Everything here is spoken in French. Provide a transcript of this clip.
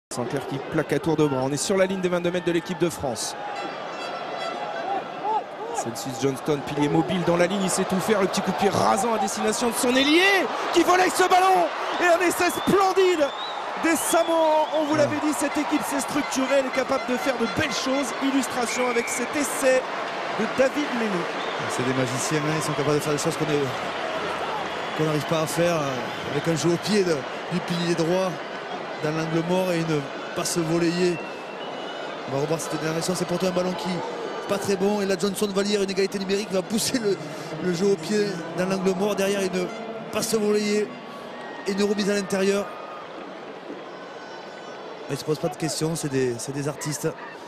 Sinclair qui plaque à tour de bras. On est sur la ligne des 22 mètres de l'équipe de France. Celsius Johnston, pilier mobile dans la ligne, il sait tout faire. Le petit coup de pied rasant à destination de son ailier qui volaille ce ballon. Et un essai splendide des Samoans. On vous l'avait dit, cette équipe s'est structurée, elle est capable de faire de belles choses. Illustration avec cet essai de David Lénou. C'est des magiciens, hein. Ils sont capables de faire des choses qu'on n'arrive pas à faire avec un jeu au pied du pilier droit dans l'angle mort et une passe volleyée. On va revoir cette dernière action, c'est pourtant un ballon qui n'est pas très bon. Et là, Johnson va lire une égalité numérique, va pousser le jeu au pied dans l'angle mort. Derrière, une passe volleyée et une remise à l'intérieur. Ils ne se posent pas de questions, c'est des artistes.